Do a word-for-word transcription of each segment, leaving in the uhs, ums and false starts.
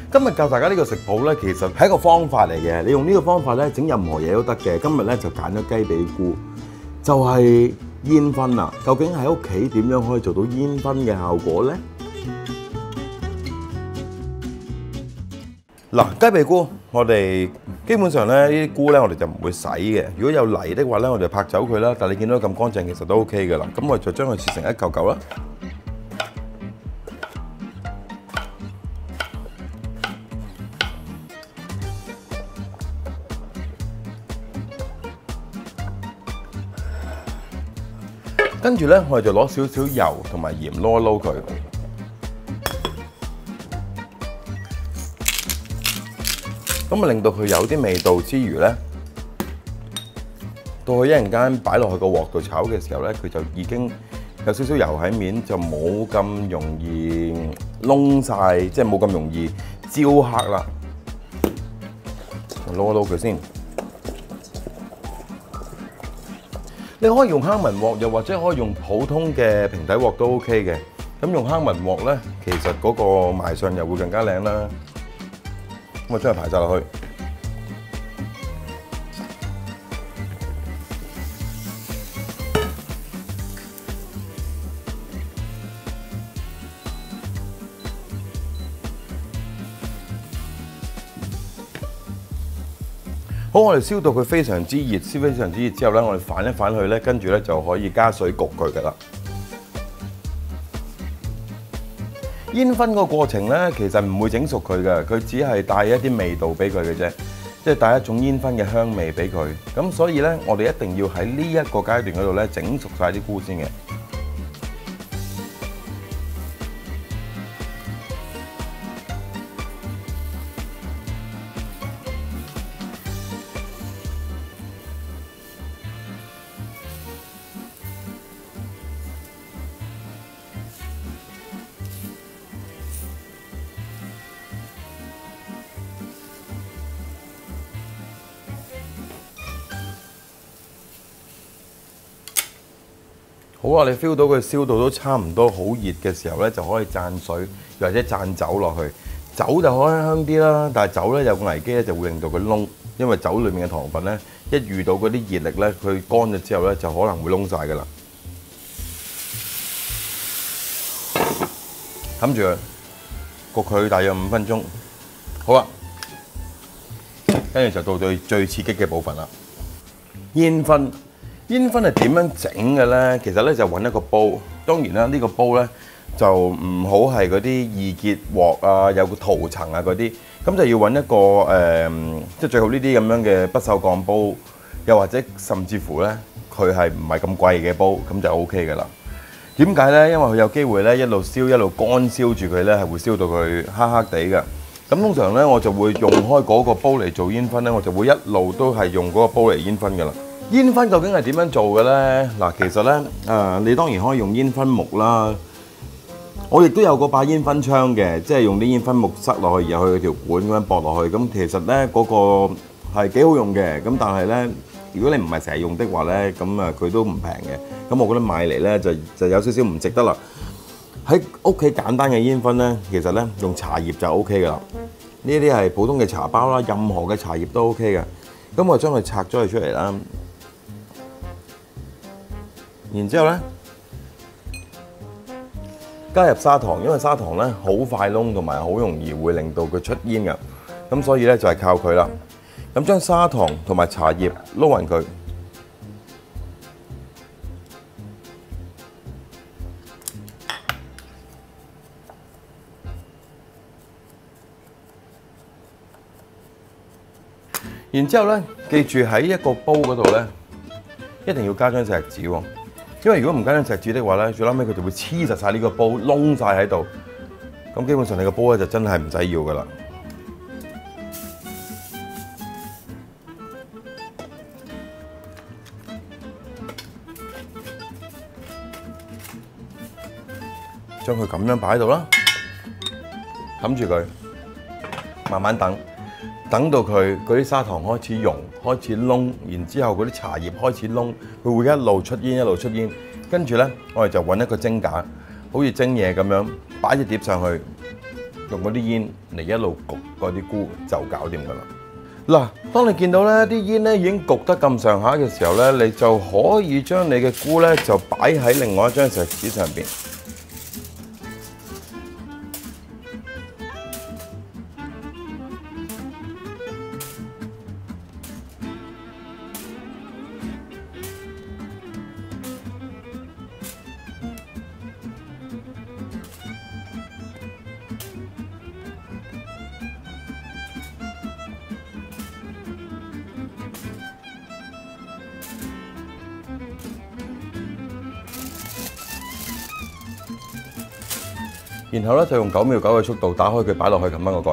今日教大家呢個食譜咧，其實係一個方法嚟嘅。你用呢個方法咧整任何嘢都得嘅。今日咧就揀咗雞髀菇，就係煙燻啦。究竟喺屋企點樣可以做到煙燻嘅效果咧？嗱，雞髀菇我哋基本上咧呢啲菇咧我哋就唔會洗嘅。如果有泥的話咧，我哋拍走佢啦。但係你見到咁乾淨，其實都 OK 嘅啦。咁我就將佢切成一嚿嚿啦。跟住咧，我哋就攞少少油同埋鹽撈一撈佢。咁啊，令到佢有啲味道之餘咧，到佢一陣間擺落去個鑊度炒嘅時候咧，佢就已經有少少油喺面，就冇咁容易燶晒，即係冇咁容易焦黑啦。我撈一撈佢先。你可以用坑紋鑊，又或者可以用普通嘅平底鑊都 OK 嘅。咁用坑紋鑊咧，其實嗰個賣相又會更加靚啦。咁我將佢排晒落去。好，我哋燒到佢非常之熱，燒非常之熱之後咧，我哋反一反佢咧，跟住咧就可以加水焗佢噶啦。煙燻個過程咧，其實唔會整熟佢嘅，佢只係帶一啲味道俾佢嘅啫，即係帶一種煙燻嘅香味俾佢。咁所以咧，我哋一定要喺呢一個階段嗰度咧，整熟晒啲菇先嘅。好啊！你 feel 到佢燒到都差唔多好熱嘅時候咧，就可以灒水，又或者灒酒落去。酒就可以香啲啦，但係酒咧有個危機咧，就會令到佢燶，因為酒裡面嘅糖分咧，一遇到嗰啲熱力咧，佢乾咗之後咧，就可能會燶晒㗎啦。冚住佢，焗佢大約五分鐘。好啊，跟住就到最最刺激嘅部分啦，煙燻。煙燻係點樣整嘅咧？其實咧就揾一個煲，當然啦，呢個煲咧就唔好係嗰啲易潔鑊啊，有個塗層啊嗰啲，咁就要揾一個誒、呃，即係最好呢啲咁樣嘅不鏽鋼煲，又或者甚至乎咧佢係唔係咁貴嘅煲，咁就 O K 嘅啦。點解咧？因為佢有機會咧一路燒一路乾燒住佢咧，係會燒到佢黑黑地嘅。咁通常咧我就會用開嗰個煲嚟做煙燻咧，我就會一路都係用嗰個煲嚟煙燻嘅啦。煙燻究竟係點樣做嘅咧？嗱，其實咧，誒、呃，你當然可以用煙燻木啦。我亦都有個把煙燻槍嘅，即係用啲煙燻木塞落去，然後去條管咁樣駁落去。咁其實咧，嗰、那個係幾好用嘅。咁但係咧，如果你唔係成日用的話咧，咁啊佢都唔平嘅。咁我覺得買嚟咧就就有少少唔值得啦。喺屋企簡單嘅煙燻咧，其實咧用茶葉就 O K 噶啦。呢啲係普通嘅茶包啦，任何嘅茶葉都 O K 嘅。咁我將佢拆咗佢出嚟啦。然之後咧，加入砂糖，因為砂糖咧好快燶，同埋好容易會令到佢出煙嘅，咁所以咧就係靠佢啦。咁將砂糖同埋茶葉撈勻佢，然之後咧，記住喺一個煲嗰度咧，一定要加張錫紙喎。因為如果唔加張錫紙的話咧，最撚尾佢就會黐實晒呢個煲，燶晒喺度。咁基本上你個煲咧就真係唔使要噶啦。將佢咁樣擺喺度啦，冚住佢，慢慢等，等到佢嗰啲砂糖開始溶，開始燶，然之後嗰啲茶葉開始燶，佢會一路出煙一路出煙。跟住咧，我哋就揾一個蒸架，好似蒸嘢咁樣，擺隻碟上去， 用嗰啲煙嚟一路焗嗰啲菇就搞掂㗎啦。嗱，當你見到咧啲煙咧已經焗得咁上下嘅時候咧，你就可以將你嘅菇咧就擺喺另外一張錫紙上邊。然後咧就用九秒九嘅速度打開佢，擺落去撳翻個蓋。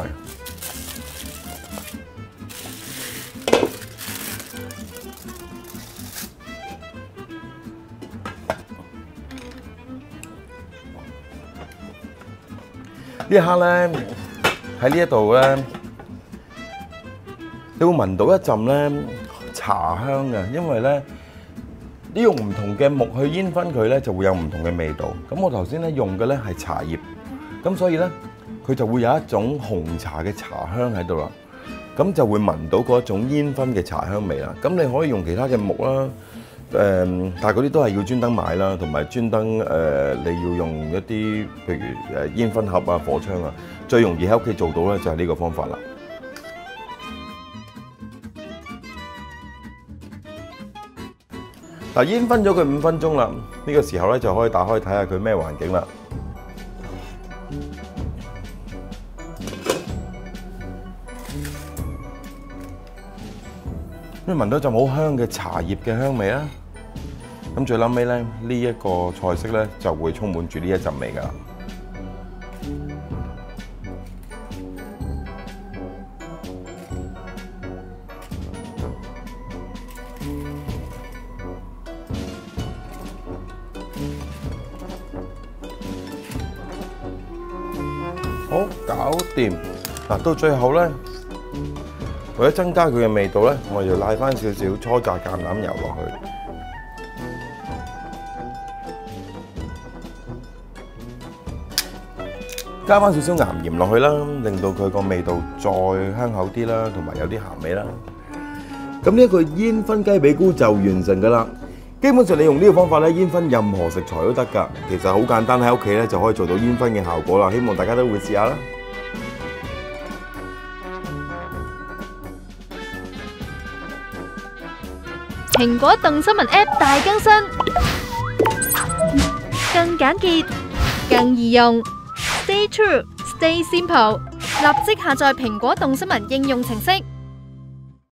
呢一刻咧喺呢一度咧，你會聞到一陣咧茶香嘅，因為咧你用唔同嘅木去煙燻佢咧，就會有唔同嘅味道。咁我頭先咧用嘅咧係茶葉。咁所以咧，佢就會有一種紅茶嘅茶香喺度啦。咁就會聞到嗰種煙燻嘅茶香味啦。咁你可以用其他嘅木啦，誒，但係嗰啲都係要專登買啦，同埋專登誒，你要用一啲譬如誒煙燻盒啊、火槍啊，最容易喺屋企做到咧就係呢個方法啦。嗱，煙燻咗佢五分鐘啦，呢個時候咧就可以打開睇下佢咩環境啦。咁聞到一陣好香嘅茶葉嘅香味啦，咁最撚尾咧呢一個菜式咧就會充滿住呢一陣味㗎啦。好，搞掂。嗱，到最後咧。為咗增加佢嘅味道咧，我要拉翻少少初榨橄欖油落去，加翻少少岩鹽落去啦，令到佢個味道再香口啲啦，同埋有啲鹹味啦。咁呢一個煙燻雞髀菇就完成㗎啦。基本上你用呢個方法咧，煙燻任何食材都得㗎。其實好簡單，喺屋企咧就可以做到煙燻嘅效果啦。希望大家都會試下啦。 蘋果動新聞 App 大更新，更簡潔、更易用。Stay true, stay simple。立即下載蘋果動新聞應用程式。